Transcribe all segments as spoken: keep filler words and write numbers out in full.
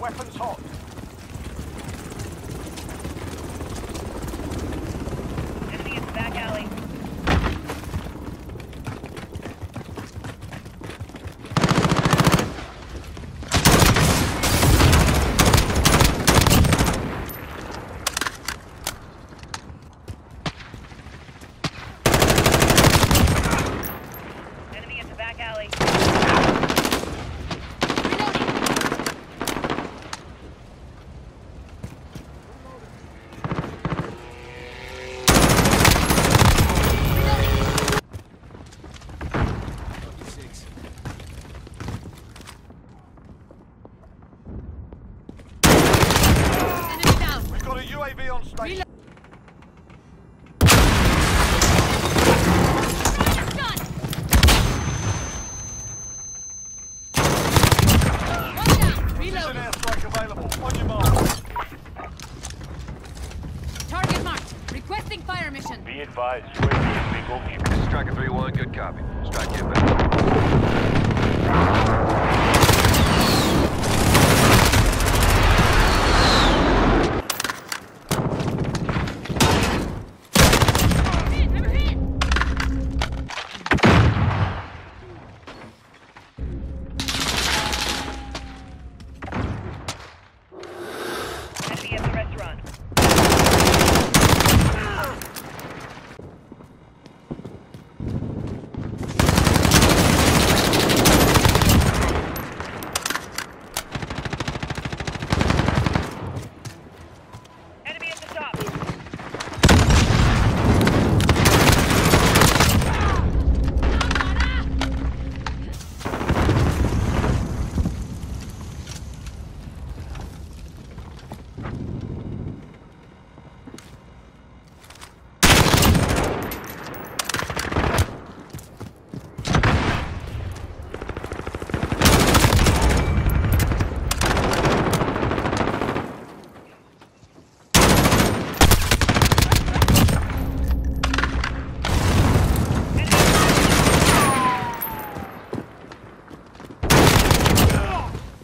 Weapons hot. Enemy in the back alley. Enemy in the back alley. We've got a U A V on station. Precision airstrike available. On your mark. Target marked. Requesting fire mission. Be advised, U A V is bingo fuel. This is Striker three one, good copy. Strike inbound. Enemy at the restaurant. Enemy at the top.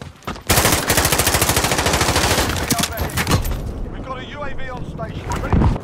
We've got a U A V on station. Ready?